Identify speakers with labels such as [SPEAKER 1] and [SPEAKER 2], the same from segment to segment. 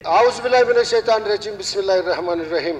[SPEAKER 1] اعوذ باللہ من الشیطان الرجیم بسم اللہ الرحمن الرحیم.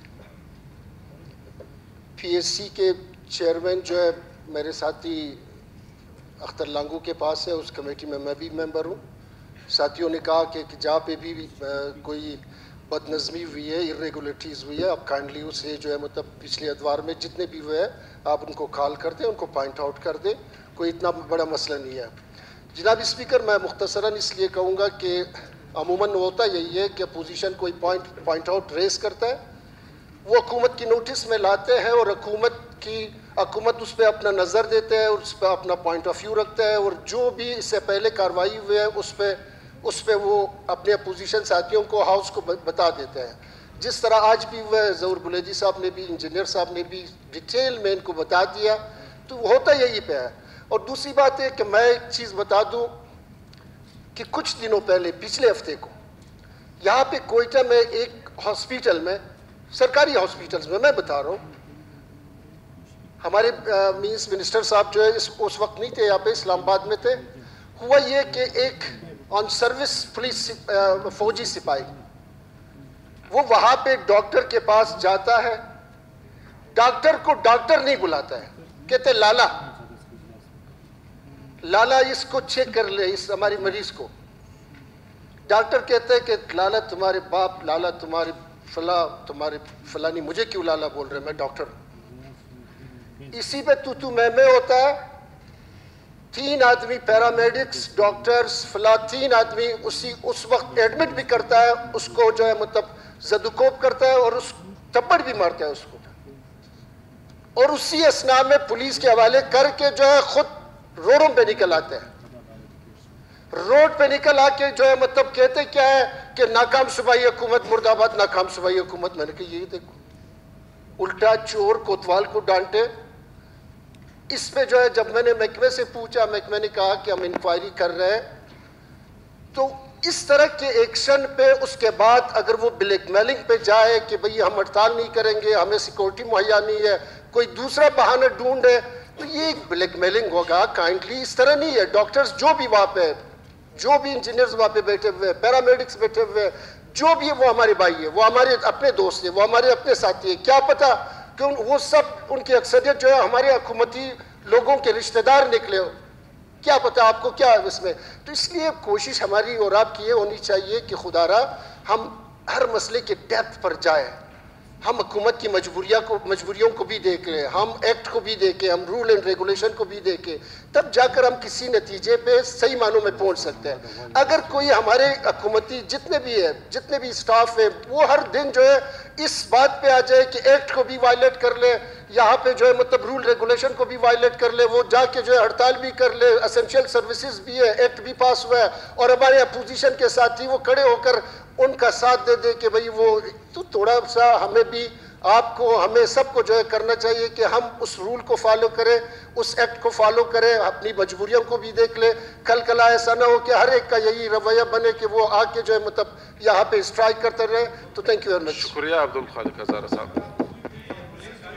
[SPEAKER 1] پی ایس سی کے چیئرمین جو ہے میرے ساتھی اختر لانگو کے پاس ہے, اس کمیٹی میں میں بھی ممبر ہوں. ساتھیوں نے کہا کہ جہاں پہ بھی کوئی بد نظمی ہوئی ہے, irregularities ہوئی ہے, آپ کائنڈلی اسے جو ہے مطلب پچھلے ادوار میں جتنے بھی ہوئے ہیں آپ ان کو کال کر دیں, ان کو پوائنٹ آؤٹ کر دیں. کوئی اتنا بڑا مسئلہ نہیں ہے. جناب اسپیکر, میں مختصراً اس لیے کہوں گا کہ عموماً ہوتا یہی ہے کہ اپوزیشن کوئی پوائنٹ آؤٹ ریز کرتا ہے, وہ حکومت کی نوٹس میں لاتے ہیں اور حکومت اس پہ اپنا نظر دیتے ہیں اور اس پہ اپنا پوائنٹ آف ویو رکھتا ہے, اور جو بھی اس سے پہلے کارروائی ہوئے ہے اس پہ وہ اپنے اپوزیشن ساتھیوں کو ہاؤس کو بتا دیتے ہیں. جس طرح آج بھی ہوئے ظہور بلیجی صاحب نے بھی, انجینئر صاحب نے بھی ڈیٹیل میں ان کو بتا دیا, تو ہوتا یہی پہ ہے. اور دوسری بات ہے کہ میں ایک چیز بتا دوں کہ کچھ دنوں پہلے پچھلے ہفتے کو یہاں پہ کوئٹہ میں ایک ہاسپیٹل میں, سرکاری ہاسپیٹلز میں, میں بتا رہا ہوں, ہمارے منسٹر صاحب جو ہے اس وقت نہیں تھے یہاں پہ, اسلام آباد میں تھے. ہوا یہ کہ ایک آن سروس پولیس فوجی سپاہی وہ وہاں پہ ڈاکٹر کے پاس جاتا ہے, ڈاکٹر کو ڈاکٹر نہیں بلاتا ہے, کہتے لالا اس کو چیک کر لے, اس ہماری مریض کو. ڈاکٹر کہتے ہیں کہ لالا تمہارے باپ, لالا تمہارے تمہارے فلانی, مجھے کیوں لالا بول رہے, میں ڈاکٹر ہوں. اسی پہ تو میں ہوتا ہے. 3 آدمی پیرامیڈکس, ڈاکٹرز, 3 آدمی اس وقت ایڈمٹ بھی کرتا ہے, اس کو جو ہے مطلب زدوکوب کرتا ہے اور اس تھپڑ بھی مارتا ہے اس کو, اور اسی اسنا میں پولیس کے حوالے کر کے جو ہے خود روڈوں پہ نکل آتے ہیں. روڈ پہ نکل آ کے جو ہے مطلب کہتے کیا ہے کہ ناکام صوبائی حکومت مرد آباد, ناکام صوبائی حکومت. میں نے کہا یہ دیکھو, الٹا چور کوتوال کو ڈانٹے. اس پہ جو ہے جب میں نے محکمے سے پوچھا, محکمے نے کہا کہ ہم انکوائری کر رہے ہیں. تو اس طرح کے ایکشن پہ اس کے بعد اگر وہ بلیک میلنگ پہ جائے کہ بھئی ہم ہڑتال نہیں کریں گے, ہمیں سیکورٹی مہیا نہیں ہے, کوئی دوسرا بہانہ ڈھونڈے, تو یہ ایک بلیک میلنگ ہوگا. کائنڈلی اس طرح نہیں ہے. ڈاکٹرز جو بھی وہاں پہ, جو بھی انجینئرز وہاں پہ بیٹھے ہوئے, پیرامیڈکس بیٹھے ہوئے, جو بھی ہے وہ ہمارے بھائی ہے, وہ ہمارے اپنے دوست ہیں, وہ ہمارے اپنے ساتھی ہیں. کیا پتہ کہ وہ سب ان کی اکثریت جو ہے ہمارے حکومتی لوگوں کے رشتہ دار نکلے ہو, کیا پتہ آپ کو کیا اس میں. تو اس لیے کوشش ہماری اور آپ کی یہ ہونی چاہیے کہ خدا را ہم ہر مسئلے کے ڈیپتھ پر جائیں. ہم حکومت کی مجبوریوں کو بھی دیکھیں, ہم ایکٹ کو بھی دیکھیں, ہم رول اینڈ ریگولیشن کو بھی دیکھیں, تب جا کر ہم کسی نتیجے پہ صحیح معنوں میں پہنچ سکتے ہیں. اگر کوئی ہمارے حکومتی جتنے بھی اسٹاف ہے وہ ہر دن جو ہے اس بات پہ آ جائے کہ ایکٹ کو بھی وائلیٹ کر لے, یہاں پہ جو ہے مطلب رول ریگولیشن کو بھی وائلیٹ کر لے, وہ جا کے جو ہے ہڑتال بھی کر لے, اسینشیل سروسز بھی ہے, ایکٹ بھی پاس ہوا ہے, اور ہمارے اپوزیشن کے ساتھی وہ کھڑے ہو کر ان کا ساتھ دے دے کہ بھئی وہ, تو تھوڑا سا ہمیں بھی, آپ کو, ہمیں سب کو جو ہے کرنا چاہیے کہ ہم اس رول کو فالو کریں, اس ایکٹ کو فالو کریں, اپنی مجبوریوں کو بھی دیکھ لیں. کل ایسا نہ ہو کہ ہر ایک کا یہی رویہ بنے کہ وہ آ کے جو ہے مطلب یہاں پہ اسٹرائک کرتے رہے. تو تھینک یو ویری مچ.
[SPEAKER 2] شکریہ عبدل خالق ہزارہ صاحب.